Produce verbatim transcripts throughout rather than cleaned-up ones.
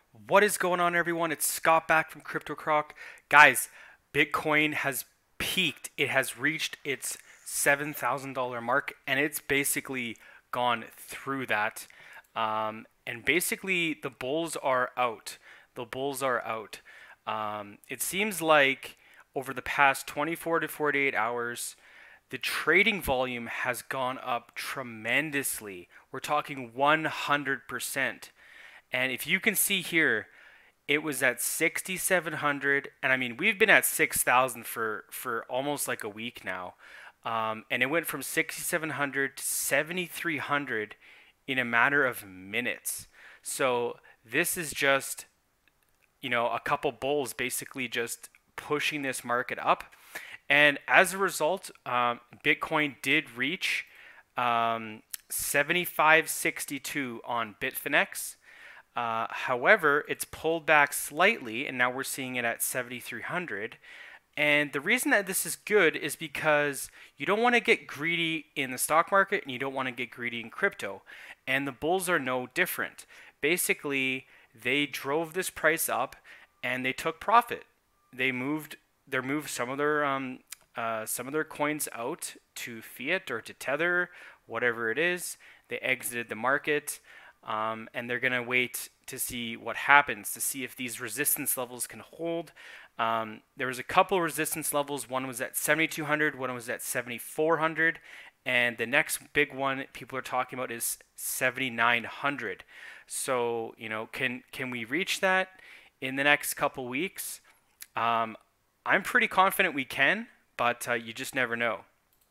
What is going on, everyone? It's Scott back from Crypto Croc. Guys, Bitcoin has peaked. It has reached its seven thousand dollars mark, and it's basically gone through that. Um, and basically, the bulls are out. The bulls are out. Um, it seems like over the past twenty-four to forty-eight hours, the trading volume has gone up tremendously. We're talking one hundred percent. And if you can see here, it was at sixty-seven hundred, and I mean we've been at six thousand for for almost like a week now, um, and it went from sixty-seven hundred to seventy-three hundred in a matter of minutes. So this is just, you know, a couple bulls basically just pushing this market up, and as a result, um, Bitcoin did reach um, seventy-five sixty-two on Bitfinex. Uh, however, it's pulled back slightly, and now we're seeing it at seventy-three hundred. And the reason that this is good is because you don't want to get greedy in the stock market, and you don't want to get greedy in crypto. And the bulls are no different. Basically, they drove this price up, and they took profit. They moved, they moved some of their um, uh, some of their coins out to fiat or to tether, whatever it is. They exited the market. Um, and they're going to wait to see what happens, to see if these resistance levels can hold. Um, there was a couple resistance levels. One was at seventy-two hundred, one was at seventy-four hundred, and the next big one people are talking about is seventy-nine hundred. So, you know, can can we reach that in the next couple weeks? Um, I'm pretty confident we can, but uh, you just never know.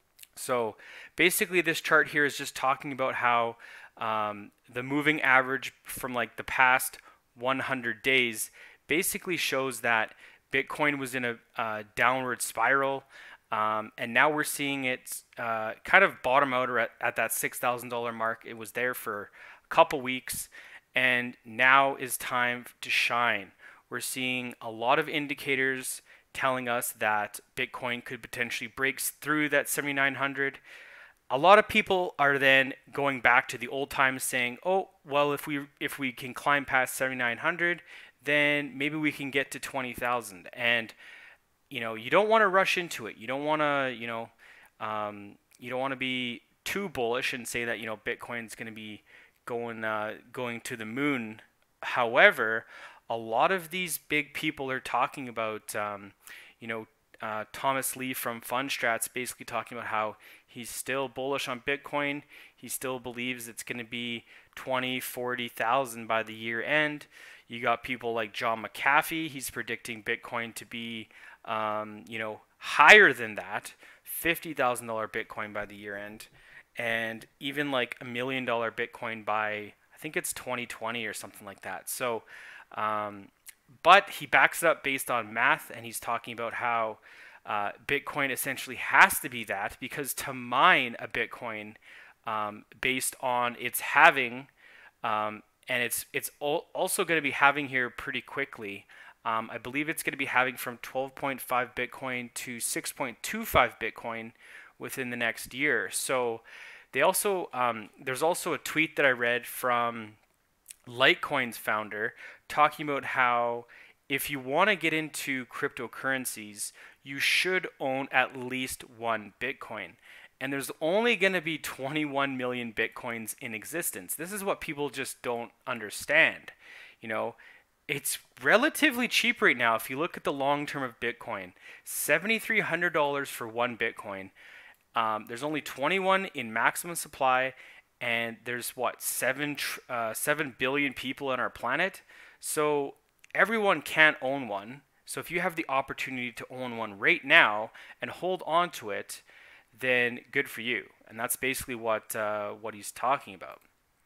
So basically this chart here is just talking about how um, the moving average from like the past one hundred days basically shows that Bitcoin was in a uh, downward spiral, um, and now we're seeing it uh, kind of bottom out or at, at that six thousand dollar mark. It was there for a couple weeks, and now is time to shine. We're seeing a lot of indicators telling us that Bitcoin could potentially break through that seventy-nine hundred. A lot of people are then going back to the old times saying, oh, well, if we if we can climb past seventy-nine hundred, then maybe we can get to twenty thousand. And, you know, you don't want to rush into it. You don't want to, you know, um, you don't want to be too bullish and say that, you know, Bitcoin's going to be going uh, going to the moon. However, a lot of these big people are talking about, um, you know, uh, Thomas Lee from Fundstrat's basically talking about how he's still bullish on Bitcoin. He still believes it's going to be twenty, forty thousand by the year end. You got people like John McAfee. He's predicting Bitcoin to be, um, you know, higher than that, fifty thousand dollar Bitcoin by the year end, and even like a million dollar Bitcoin by, I think it's twenty twenty or something like that. So, um, but he backs it up based on math, and he's talking about how uh, Bitcoin essentially has to be that, because to mine a Bitcoin um, based on its halving, um, and it's it's also going to be halving here pretty quickly. Um, I believe it's going to be halving from twelve point five Bitcoin to six point two five Bitcoin within the next year. So they also um, there's also a tweet that I read from Litecoin's founder talking about how if you want to get into cryptocurrencies, you should own at least one Bitcoin. And there's only going to be twenty-one million Bitcoins in existence. This is what people just don't understand. You know, it's relatively cheap right now. If you look at the long term of Bitcoin, seven thousand three hundred dollars for one Bitcoin. Um, there's only twenty-one in maximum supply, and there's what seven uh, seven billion people on our planet. So everyone can't own one. So if you have the opportunity to own one right now and hold on to it, then good for you. And that's basically what uh, what he's talking about.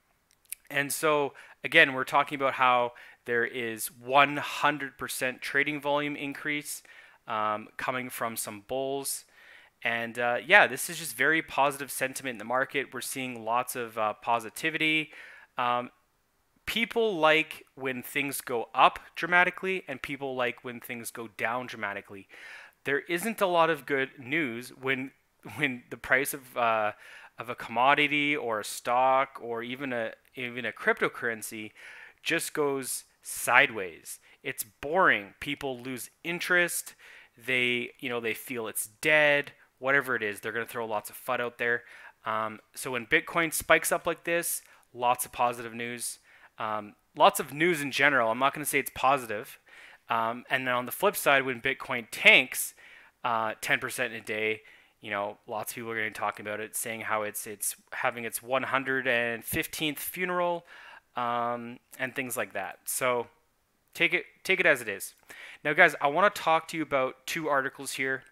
And so again, we're talking about how there is one hundred percent trading volume increase um, coming from some bulls. And uh, yeah, this is just very positive sentiment in the market. We're seeing lots of uh, positivity. Um, people like when things go up dramatically, and people like when things go down dramatically. There isn't a lot of good news when when the price of uh, of a commodity or a stock or even a even a cryptocurrency just goes sideways. It's boring. People lose interest. They, you know, they feel it's dead. Whatever it is, they're going to throw lots of F U D out there. Um, so when Bitcoin spikes up like this, lots of positive news. Um, lots of news in general. I'm not going to say it's positive. Um, and then on the flip side, when Bitcoin tanks uh, ten percent in a day, you know, lots of people are going to be talking about it, saying how it's it's having its one hundred fifteenth funeral um, and things like that. So take it take it as it is. Now, guys, I want to talk to you about two articles here.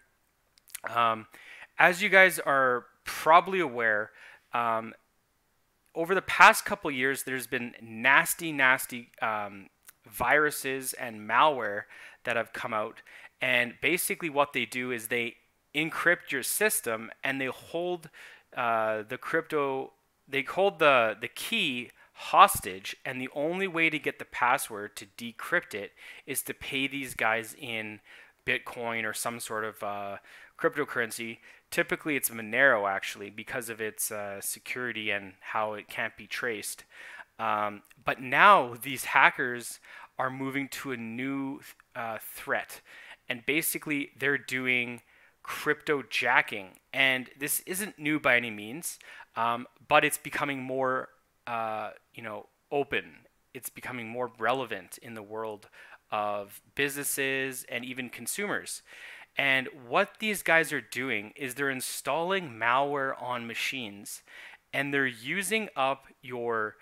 Um, as you guys are probably aware, um, over the past couple years, there's been nasty, nasty um, viruses and malware that have come out. And basically what they do is they encrypt your system and they hold uh, the crypto, they hold the, the key hostage, and the only way to get the password to decrypt it is to pay these guys in Bitcoin or some sort of uh, cryptocurrency. Typically it's Monero, actually, because of its uh, security and how it can't be traced. Um, but now these hackers are moving to a new uh, threat, and basically they're doing cryptojacking. And this isn't new by any means, um, but it's becoming more uh, you know, open. It's becoming more relevant in the world of businesses and even consumers. And what these guys are doing is they're installing malware on machines, and they're using up your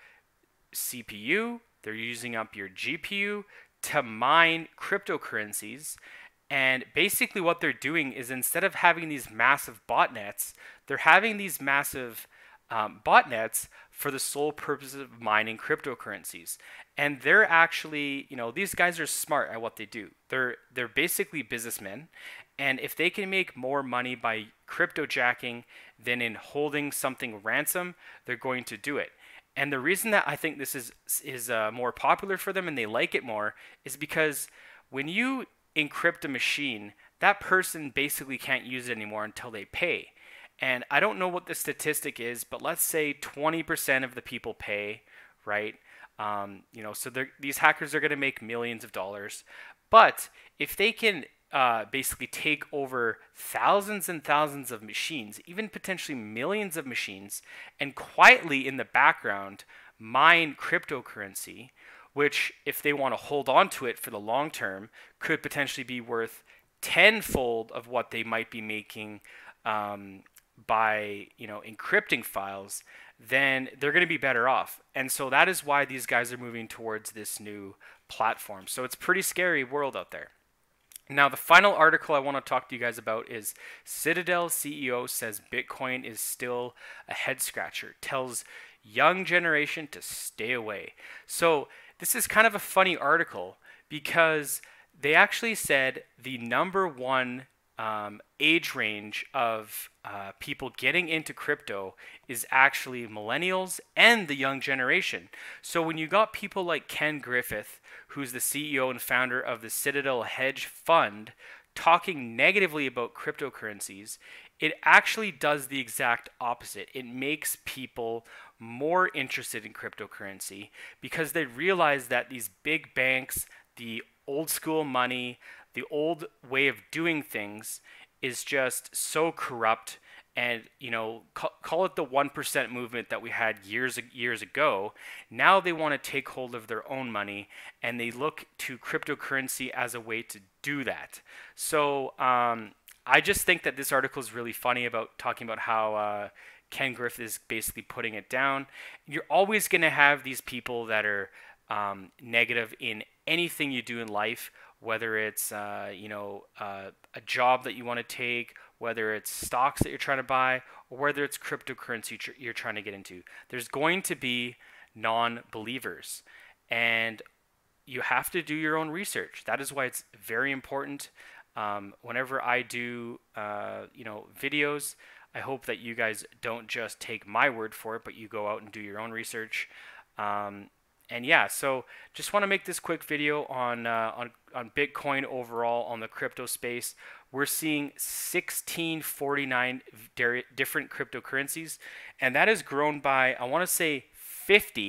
C P U, they're using up your G P U to mine cryptocurrencies. And basically what they're doing is, instead of having these massive botnets, they're having these massive um, botnets for the sole purpose of mining cryptocurrencies. And they're actually, you know, these guys are smart at what they do. They're they're basically businessmen, and if they can make more money by cryptojacking than in holding something ransom, they're going to do it. And the reason that I think this is is uh, more popular for them and they like it more is because when you encrypt a machine, that person basically can't use it anymore until they pay. And I don't know what the statistic is, but let's say twenty percent of the people pay, right? Um, you know, so these hackers are going to make millions of dollars. But if they can uh, basically take over thousands and thousands of machines, even potentially millions of machines, and quietly in the background mine cryptocurrency, which if they want to hold on to it for the long term, could potentially be worth tenfold of what they might be making um, by, you know, encrypting files, then they're going to be better off. And so that is why these guys are moving towards this new platform. So it's a pretty scary world out there. Now, the final article I want to talk to you guys about is Citadel C E O says Bitcoin is still a head scratcher, tells young generation to stay away. So this is kind of a funny article because they actually said the number one um, age range of uh, people getting into crypto is actually millennials and the young generation. So when you got people like Ken Griffin, who's the C E O and founder of the Citadel hedge fund, talking negatively about cryptocurrencies, it actually does the exact opposite. It makes people more interested in cryptocurrency because they realize that these big banks, the old school money, the old way of doing things is just so corrupt. And, you know, call, call it the one percent movement that we had years years ago. Now they want to take hold of their own money, and they look to cryptocurrency as a way to do that. So um, I just think that this article is really funny about talking about how uh, Ken Griffin is basically putting it down. You're always going to have these people that are um, negative in anything you do in life, whether it's uh, you know uh, a job that you want to take, whether it's stocks that you're trying to buy, or whether it's cryptocurrency tr you're trying to get into. There's going to be non-believers, and you have to do your own research. That is why it's very important. Um, whenever I do uh, you know videos, I hope that you guys don't just take my word for it, but you go out and do your own research. Um, And yeah, so just want to make this quick video on, uh, on on Bitcoin overall, on the crypto space. We're seeing sixteen forty-nine different cryptocurrencies, and that has grown by, I want to say, fifty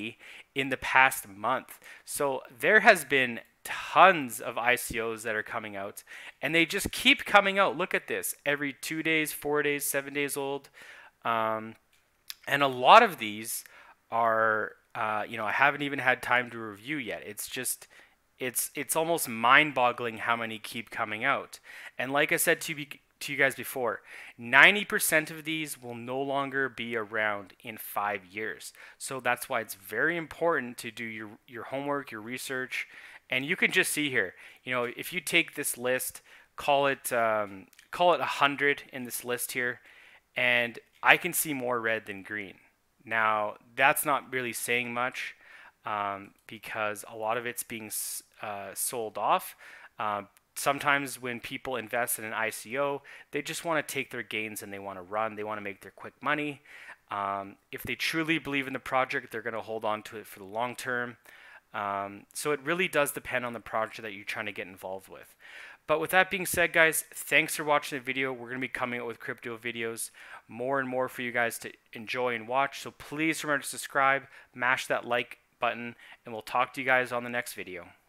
in the past month. So there has been tons of I C Os that are coming out, and they just keep coming out. Look at this, every two days, four days, seven days old. Um, and a lot of these are, uh, you know, I haven't even had time to review yet. It's just, it's it's almost mind-boggling how many keep coming out. And like I said to you, to you guys before, ninety percent of these will no longer be around in five years. So that's why it's very important to do your, your homework, your research. And you can just see here, you know, if you take this list, call it um, call it one hundred in this list here, and I can see more red than green. Now, that's not really saying much um, because a lot of it's being uh, sold off. Uh, sometimes when people invest in an I C O, they just want to take their gains and they want to run. They want to make their quick money. Um, if they truly believe in the project, they're going to hold on to it for the long term. Um, so it really does depend on the project that you're trying to get involved with. But with that being said, guys, thanks for watching the video. We're going to be coming out with crypto videos more and more for you guys to enjoy and watch. So please remember to subscribe, mash that like button, and we'll talk to you guys on the next video.